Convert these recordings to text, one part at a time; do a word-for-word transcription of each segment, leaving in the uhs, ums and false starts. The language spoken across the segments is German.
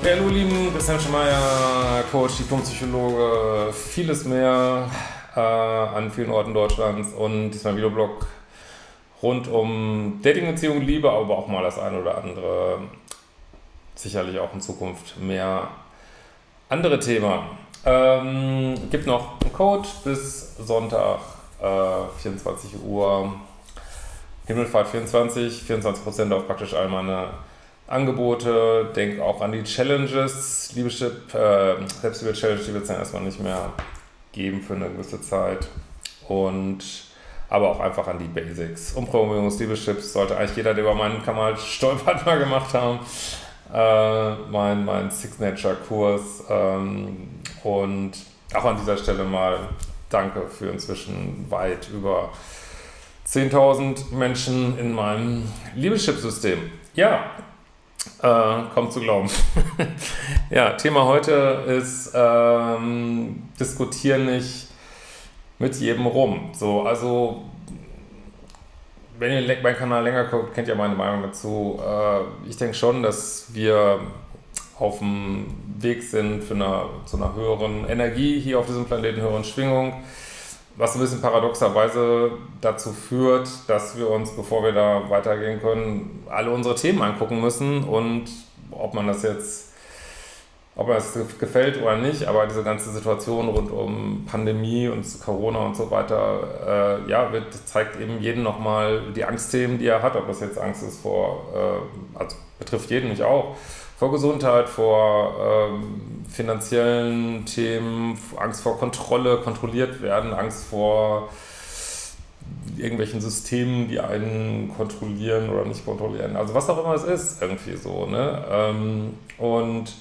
Ja, hallo lieben, Christian Schemeier, Coach, Diplompsychologe, vieles mehr äh, an vielen Orten Deutschlands und diesmal Videoblog rund um Dating-Beziehungen, Liebe, aber auch mal das eine oder andere, sicherlich auch in Zukunft mehr andere Themen. Ähm, gibt noch einen Code bis Sonntag, äh, vierundzwanzig Uhr, Himmelfahrt vierundzwanzig, vierundzwanzig Prozent auf praktisch all meine Angebote. Denk auch an die Challenges, Liebeschip, äh, Selbstliebe-Challenge, die wird es dann erstmal nicht mehr geben für eine gewisse Zeit. Und aber auch einfach an die Basics. Umprogrammierungs, Liebeschips sollte eigentlich jeder, der über meinen Kanal stolpert, mal gemacht haben. Äh, mein mein Signature-Kurs. Ähm, und auch an dieser Stelle mal danke für inzwischen weit über zehntausend Menschen in meinem Liebeschip-System. Ja, äh, kaum zu glauben. Ja, Thema heute ist, ähm, diskutier nicht mit jedem rum. So, also, wenn ihr meinen Kanal länger guckt, kennt ihr meine Meinung dazu. Äh, ich denke schon, dass wir auf dem Weg sind für eine, zu einer höheren Energie hier auf diesem Planeten, höheren Schwingung. Was ein bisschen paradoxerweise dazu führt, dass wir uns, bevor wir da weitergehen können, alle unsere Themen angucken müssen und ob man das jetzt, ob man das gefällt oder nicht, aber diese ganze Situation rund um Pandemie und Corona und so weiter, äh, ja, wird, zeigt eben jeden nochmal die Angstthemen, die er hat, ob das jetzt Angst ist vor, äh, also betrifft jeden, mich auch, vor Gesundheit, vor ähm, finanziellen Themen, Angst vor Kontrolle, kontrolliert werden, Angst vor irgendwelchen Systemen, die einen kontrollieren oder nicht kontrollieren. Also was auch immer es ist, irgendwie so. Ne? Ähm, und,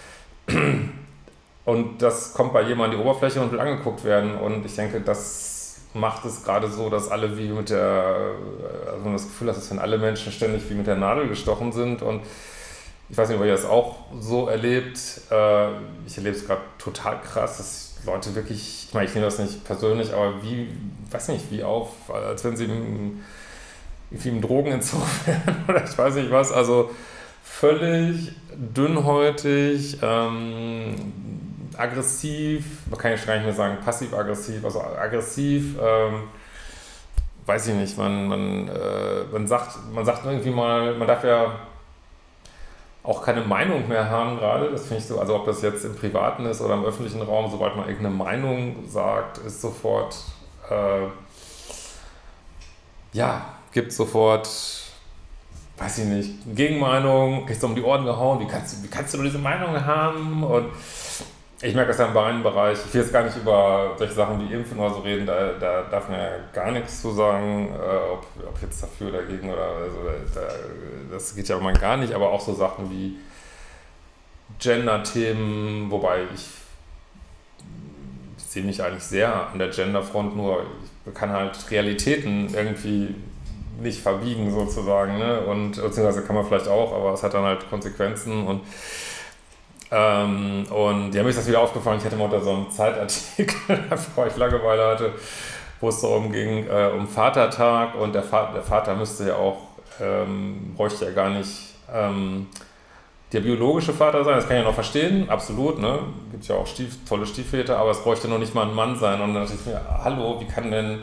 und das kommt bei jedem an die Oberfläche und will angeguckt werden. Und ich denke, das macht es gerade so, dass alle wie mit der, also man das Gefühl hat, dass wenn alle Menschen ständig wie mit der Nadel gestochen sind und ich weiß nicht, ob ihr das auch so erlebt. Ich erlebe es gerade total krass, dass Leute wirklich, ich meine, ich nehme das nicht persönlich, aber wie, weiß nicht, wie auf, als wenn sie im, wie im Drogenentzug wären oder ich weiß nicht was. Also völlig dünnhäutig, ähm, aggressiv, man kann ja schon gar nicht mehr sagen passiv-aggressiv, also aggressiv, ähm, weiß ich nicht, man, man, äh, man sagt, man sagt irgendwie mal, man darf ja auch keine Meinung mehr haben gerade, das finde ich so, also ob das jetzt im Privaten ist oder im öffentlichen Raum, sobald man irgendeine Meinung sagt, ist sofort, äh, ja, gibt sofort, weiß ich nicht, Gegenmeinung, kriegst du um die Ohren gehauen, wie kannst du, wie kannst du nur diese Meinung haben? Und ich merke das ja im Bereich, ich will jetzt gar nicht über solche Sachen wie Impfen oder so reden, da, da darf man ja gar nichts zu sagen, äh, ob, ob jetzt dafür oder dagegen oder also, da, das geht ja mal gar nicht, aber auch so Sachen wie Gender-Themen, wobei ich, ich sehe mich eigentlich sehr an der Gender-Front, nur ich kann halt Realitäten irgendwie nicht verbiegen sozusagen, ne? Und beziehungsweise kann man vielleicht auch, aber es hat dann halt Konsequenzen und Ähm, und ja, mir ist das wieder aufgefallen, ich hatte mal unter so einem Zeitartikel, bevor ich Langeweile hatte, wo es darum ging, äh, um Vatertag und der Vater, der Vater müsste ja auch, ähm, bräuchte ja gar nicht ähm, der biologische Vater sein, das kann ich ja noch verstehen, absolut, ne, gibt ja auch Stief, tolle Stiefväter, aber es bräuchte noch nicht mal ein Mann sein und dann dachte ich mir, hallo, wie kann denn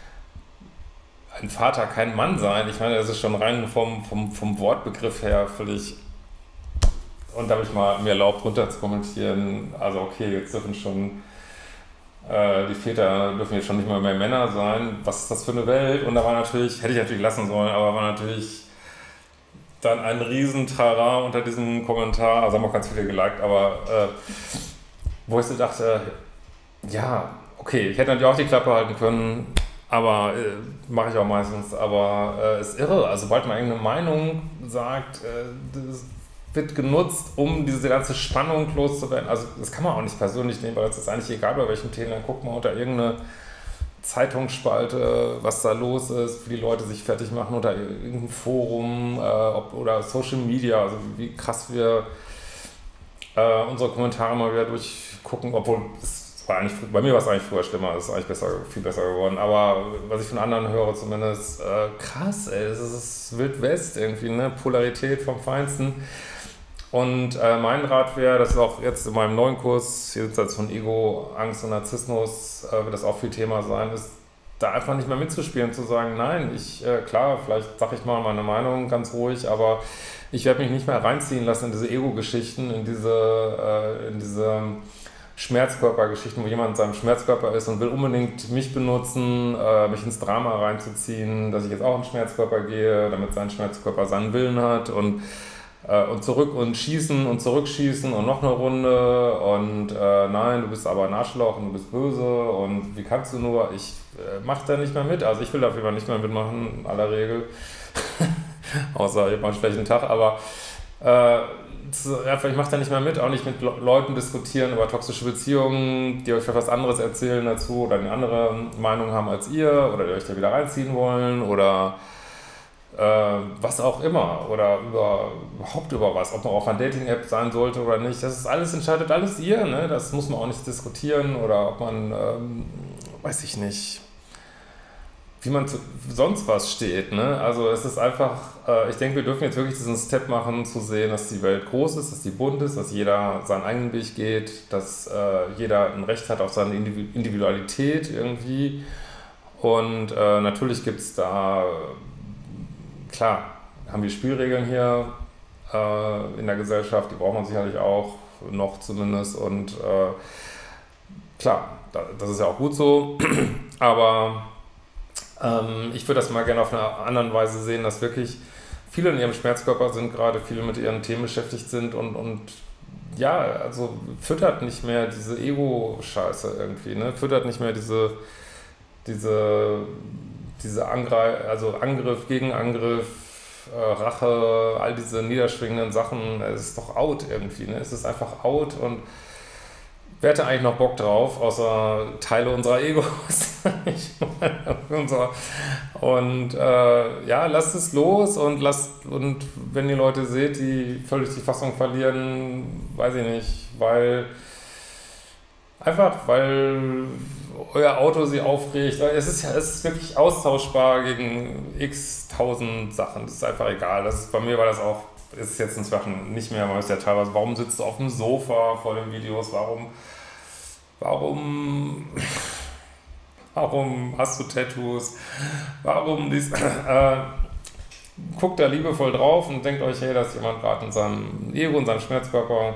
ein Vater kein Mann sein? Ich meine, das ist schon rein vom, vom, vom Wortbegriff her völlig. Und da habe ich mal mir erlaubt, runter zu kommentieren, also okay, jetzt dürfen schon, äh, die Väter dürfen jetzt schon nicht mal mehr Männer sein, was ist das für eine Welt? Und da war natürlich, hätte ich natürlich lassen sollen, aber war natürlich dann ein riesen Trara unter diesem Kommentar, also haben auch ganz viele geliked, aber äh, wo ich so dachte, ja, okay, ich hätte natürlich auch die Klappe halten können, aber äh, mache ich auch meistens, aber äh, ist irre, also sobald man irgendeine Meinung sagt, äh, das wird genutzt, um diese ganze Spannung loszuwerden. Also das kann man auch nicht persönlich nehmen, weil es ist eigentlich egal, bei welchem Thema. Dann guckt man unter irgendeine Zeitungsspalte, was da los ist, wie die Leute sich fertig machen, oder irgendein Forum äh, ob, oder Social Media, also wie krass wir äh, unsere Kommentare mal wieder durchgucken, obwohl es war eigentlich, bei mir war es eigentlich früher schlimmer, es ist eigentlich besser, viel besser geworden, aber was ich von anderen höre zumindest, äh, krass, ey, das ist Wild West irgendwie, ne, Polarität vom Feinsten. Und äh, mein Rat wäre, das ist auch jetzt in meinem neuen Kurs, hier jetzt von Ego, Angst und Narzissmus, äh, wird das auch viel Thema sein, ist da einfach nicht mehr mitzuspielen, zu sagen, nein, ich, äh, klar, vielleicht sage ich mal meine Meinung ganz ruhig, aber ich werde mich nicht mehr reinziehen lassen in diese Ego-Geschichten, in diese, äh, in diese Schmerzkörper-Geschichten, wo jemand in seinem Schmerzkörper ist und will unbedingt mich benutzen, äh, mich ins Drama reinzuziehen, dass ich jetzt auch in den Schmerzkörper gehe, damit sein Schmerzkörper seinen Willen hat und äh, und zurück und schießen und zurückschießen und noch eine Runde und äh, nein, du bist aber ein Arschloch und du bist böse und wie kannst du nur, ich äh, mach da nicht mehr mit, also ich will auf jeden Fall nicht mehr mitmachen, in aller Regel, außer ich habe mal einen schlechten Tag, aber äh, ich mache da nicht mehr mit, auch nicht mit Leuten diskutieren über toxische Beziehungen, die euch für was anderes erzählen dazu oder eine andere Meinung haben als ihr oder die euch da wieder reinziehen wollen oder äh, was auch immer oder über, überhaupt über was, ob man auf einer Dating-App sein sollte oder nicht, das ist alles, entscheidet alles ihr, ne? Das muss man auch nicht diskutieren oder ob man, ähm, weiß ich nicht, wie man zu sonst was steht, ne? Also es ist einfach, äh, ich denke, wir dürfen jetzt wirklich diesen Step machen, zu sehen, dass die Welt groß ist, dass die bunt ist, dass jeder seinen eigenen Weg geht, dass äh, jeder ein Recht hat auf seine Individualität irgendwie. Und äh, natürlich gibt es da, klar, haben wir Spielregeln hier äh, in der Gesellschaft, die braucht man sicherlich auch, noch zumindest. Und äh, klar, das ist ja auch gut so, aber ich würde das mal gerne auf eine andere Weise sehen, dass wirklich viele in ihrem Schmerzkörper sind, gerade viele mit ihren Themen beschäftigt sind und, und ja, also füttert nicht mehr diese Ego-Scheiße irgendwie, ne? Füttert nicht mehr diese, diese, diese Angreif, also Angriff, Gegenangriff, äh, Rache, all diese niederschwingenden Sachen, es ist doch out irgendwie, ne? Es ist einfach out und wer hätte eigentlich noch Bock drauf, außer Teile unserer Egos? Ich meine, unser, und äh, ja, lasst es los und lasst, und wenn ihr Leute seht, die völlig die Fassung verlieren, weiß ich nicht, weil einfach, weil euer Auto sie aufregt. Es ist ja, es ist wirklich austauschbar gegen x tausend Sachen. Das ist einfach egal. Das ist, bei mir war das auch, ist jetzt inzwischen nicht mehr, man ist ja teilweise, warum sitzt du auf dem Sofa vor den Videos, warum, warum, warum hast du Tattoos, warum dies, äh, guckt da liebevoll drauf und denkt euch, hey, da ist jemand gerade in seinem Ego, in seinem Schmerzkörper,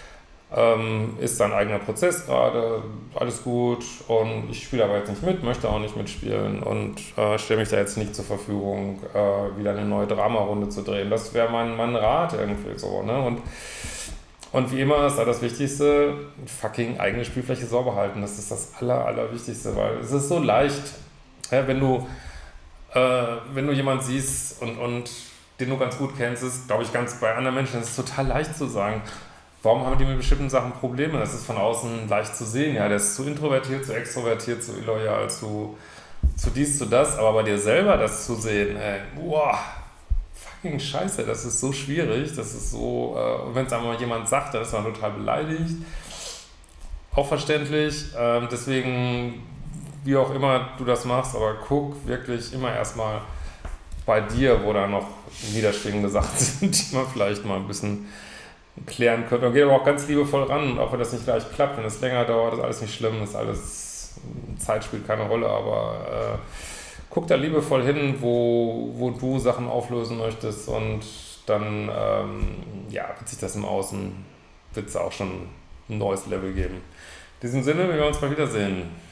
ähm, ist sein eigener Prozess gerade, alles gut und ich spiele aber jetzt nicht mit, möchte auch nicht mitspielen und äh, stelle mich da jetzt nicht zur Verfügung, äh, wieder eine neue Dramarunde zu drehen. Das wäre mein, mein Rat irgendwie so, ne? Und, und wie immer ist da das Wichtigste, fucking eigene Spielfläche sauber halten. Das ist das aller, allerwichtigste, weil es ist so leicht, ja, wenn du äh, wenn du jemanden siehst und, und den du ganz gut kennst, ist, glaube ich, ganz bei anderen Menschen ist es total leicht zu sagen, warum haben die mit bestimmten Sachen Probleme? Das ist von außen leicht zu sehen. Ja, der ist zu introvertiert, zu extrovertiert, zu illoyal, zu, zu dies, zu das. Aber bei dir selber das zu sehen, ey, boah, fucking scheiße, das ist so schwierig. Das ist so, äh, wenn es einmal jemand sagt, dann ist man total beleidigt. Auch verständlich. Ähm, deswegen, wie auch immer du das machst, aber guck wirklich immer erstmal bei dir, wo da noch niederschwingende Sachen sind, die man vielleicht mal ein bisschen klären könnte. Man geht aber auch ganz liebevoll ran, auch wenn das nicht gleich klappt, wenn es länger dauert, ist alles nicht schlimm, ist alles, Zeit spielt keine Rolle, aber äh, guck da liebevoll hin, wo, wo du Sachen auflösen möchtest und dann ähm, ja, wird sich das im Außen, wird es auch schon ein neues Level geben. In diesem Sinne, wir werden uns mal wiedersehen.